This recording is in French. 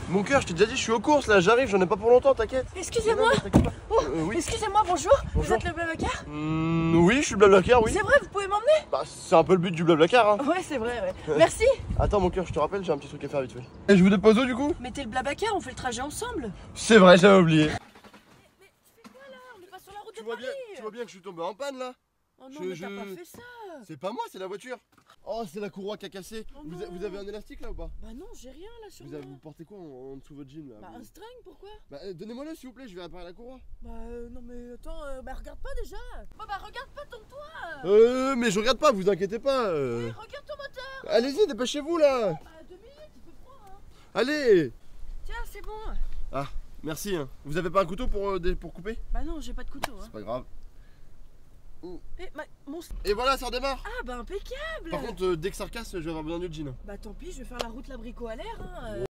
Mon cœur, je t'ai déjà dit, je suis aux courses là, j'arrive, j'en ai pas pour longtemps, t'inquiète. Excusez-moi. Oh, oui. excusez-moi, bonjour. Vous Bonjour. êtes le Blablacar? Oui, je suis le Blablacar, oui. C'est vrai, vous pouvez m'emmener? Bah, c'est un peu le but du Blablacar, hein. Ouais, c'est vrai, ouais. Merci. Attends, mon cœur, je te rappelle, j'ai un petit truc à faire vite fait. Et je vous dépose où du coup? Mais t'es le Blablacar, on fait le trajet ensemble. C'est vrai, j'avais oublié. Mais tu fais quoi là? On est pas sur la route de Paris. Tu vois bien que je suis tombé en panne là? Oh non, mais t'as pas fait ça. C'est pas moi, c'est la voiture. Oh, c'est la courroie qui a cassé. Oh vous, non. vous avez un élastique là ou pas? Bah non, j'ai rien là sur moi. Vous portez quoi en dessous de votre jean là? Bah un string, pourquoi? Bah, donnez-moi-le s'il vous plaît, je vais réparer la courroie. Bah non mais attends, bah regarde pas déjà. Bah regarde pas, tombe-toi. Mais je regarde pas, vous inquiétez pas. Ouais, regarde ton moteur. Allez-y, dépêchez-vous là. Bah 2 minutes, il fait froid hein. Allez. Tiens, c'est bon. Ah, merci. Hein. Vous avez pas un couteau pour couper? Bah non, j'ai pas de couteau hein. C'est pas grave. Et mon... Et voilà, ça redémarre. Ah bah impeccable. Par contre, dès que ça recasse, je vais avoir besoin du jean. Bah tant pis, je vais faire la route l'abricot à l'air hein.